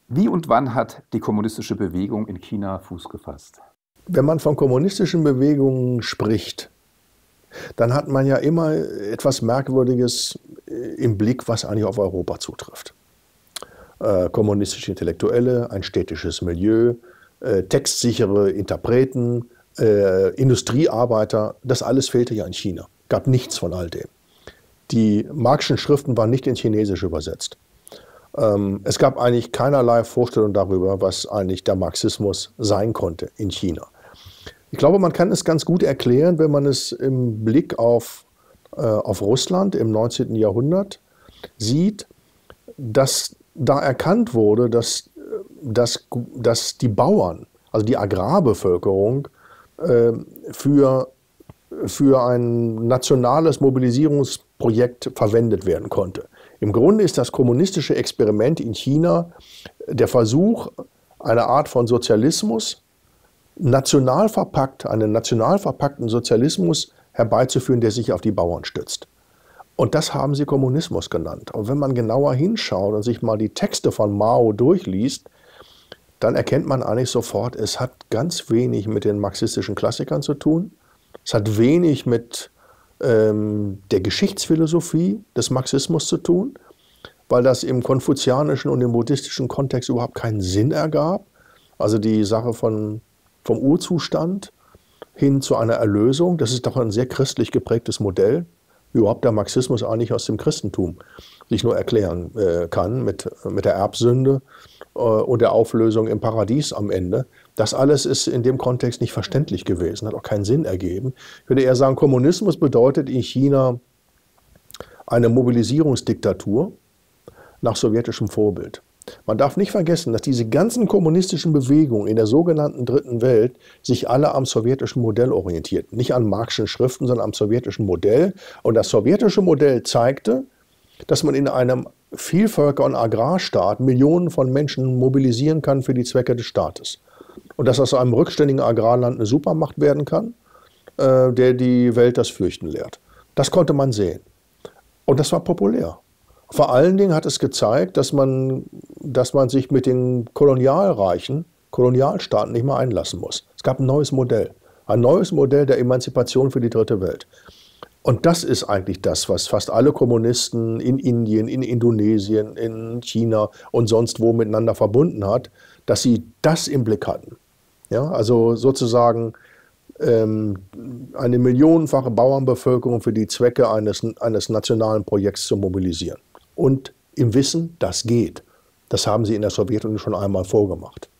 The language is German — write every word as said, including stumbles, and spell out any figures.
Wie und wann hat die kommunistische Bewegung in China Fuß gefasst? Wenn man von kommunistischen Bewegungen spricht, dann hat man ja immer etwas Merkwürdiges im Blick, was eigentlich auf Europa zutrifft. Äh, kommunistische Intellektuelle, ein städtisches Milieu, äh, textsichere Interpreten, äh, Industriearbeiter, das alles fehlte ja in China. Gab nichts von all dem. Die Marxischen Schriften waren nicht ins Chinesische übersetzt. Ähm, es gab eigentlich keinerlei Vorstellung darüber, was eigentlich der Marxismus sein konnte in China. Ich glaube, man kann es ganz gut erklären, wenn man es im Blick auf, äh, auf Russland im neunzehnten Jahrhundert sieht, dass da erkannt wurde, dass, dass, dass die Bauern, also die Agrarbevölkerung, äh, für, für ein nationales Mobilisierungsprojekt verwendet werden konnte. Im Grunde ist das kommunistische Experiment in China der Versuch, eine Art von Sozialismus, national verpackt, einen national verpackten Sozialismus herbeizuführen, der sich auf die Bauern stützt. Und das haben sie Kommunismus genannt. Und wenn man genauer hinschaut und sich mal die Texte von Mao durchliest, dann erkennt man eigentlich sofort, es hat ganz wenig mit den marxistischen Klassikern zu tun. Es hat wenig mit ähm, der Geschichtsphilosophie des Marxismus zu tun, weil das im konfuzianischen und im buddhistischen Kontext überhaupt keinen Sinn ergab. Also die Sache von, vom Urzustand hin zu einer Erlösung, das ist doch ein sehr christlich geprägtes Modell, wie überhaupt der Marxismus eigentlich aus dem Christentum sich nur erklären äh, kann, mit, mit der Erbsünde äh, und der Auflösung im Paradies am Ende. Das alles ist in dem Kontext nicht verständlich gewesen, hat auch keinen Sinn ergeben. Ich würde eher sagen, Kommunismus bedeutet in China eine Mobilisierungsdiktatur nach sowjetischem Vorbild. Man darf nicht vergessen, dass diese ganzen kommunistischen Bewegungen in der sogenannten Dritten Welt sich alle am sowjetischen Modell orientierten. Nicht an Marxischen Schriften, sondern am sowjetischen Modell. Und das sowjetische Modell zeigte, dass man in einem Vielvölker- und Agrarstaat Millionen von Menschen mobilisieren kann für die Zwecke des Staates. Und dass aus einem rückständigen Agrarland eine Supermacht werden kann, äh, der die Welt das Fürchten lehrt. Das konnte man sehen. Und das war populär. Vor allen Dingen hat es gezeigt, dass man, dass man sich mit den Kolonialreichen, Kolonialstaaten nicht mehr einlassen muss. Es gab ein neues Modell. Ein neues Modell der Emanzipation für die Dritte Welt. Und das ist eigentlich das, was fast alle Kommunisten in Indien, in Indonesien, in China und sonst wo miteinander verbunden hat, dass sie das im Blick hatten. Ja, also sozusagen ähm, eine millionenfache Bauernbevölkerung für die Zwecke eines, eines nationalen Projekts zu mobilisieren. Und im Wissen, das geht. Das haben sie in der Sowjetunion schon einmal vorgemacht.